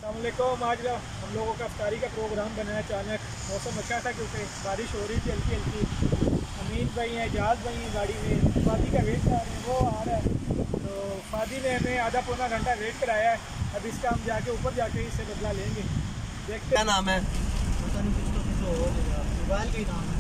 अस्सलामुअलैकुम। आज हम लोगों का इफ्तारी का प्रोग्राम बना है। अचानक मौसम अच्छा था क्योंकि बारिश हो रही थी हल्की हल्की। अमीन भाई हैं, एजाज भाई हैं गाड़ी में, फादी का वेट कर रहे हैं, वो आ रहा है। तो फादी ने हमें आधा पौना घंटा वेट कराया है। अब इसका हम जाके ऊपर जाके इससे बदला लेंगे। देखते क्या नाम है? पता नहीं, कुछ तो कुछ हो जाएगा। मोबाइल का ही नाम है।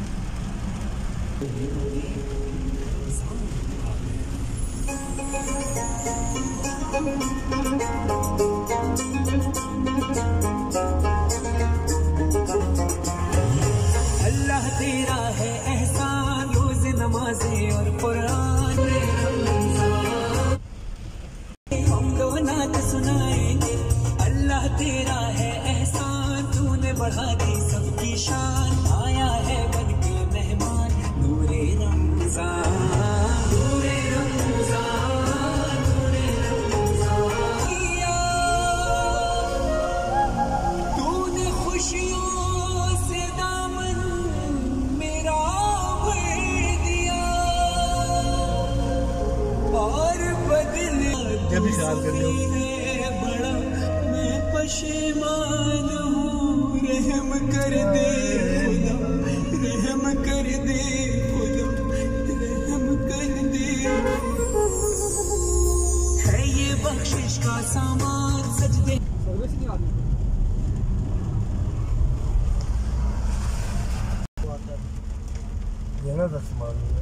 अल्लाह तेरा है एहसान, रोज़ नमाज़ें और कुरान हम दो नात सुनाएंगे। अल्लाह तेरा है एहसान, तूने बढ़ा दी सबकी शान। आया है बन के मेहमान नूरे रमज़ान, नूरे रमज़ान, नूरे रमज़ान। तूने खुशियों से दामन मेरा भर दिया और बदल है बड़ा। मैं पशेमान हूँ, रहम कर दे खुदा, रहम कर दे खुदा, रहम कर दे। है ये बख्शिश का सामान, सजदे सर्विस नहीं आती। ये ना 10 मान लो।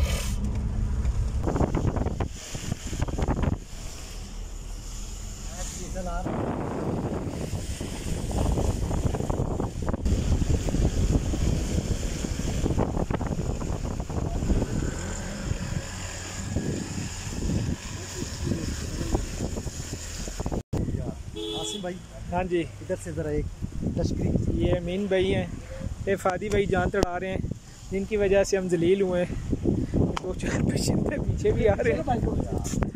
आसिम भाई, हाँ जी, इधर से ज़रा एक तशकरी। ये अमीन भाई हैं, ये फादी भाई जान तड़ा रहे हैं, जिनकी वजह से हम जलील हुए हैं। दो चार पेशेंट पीछे भी आ रहे हैं।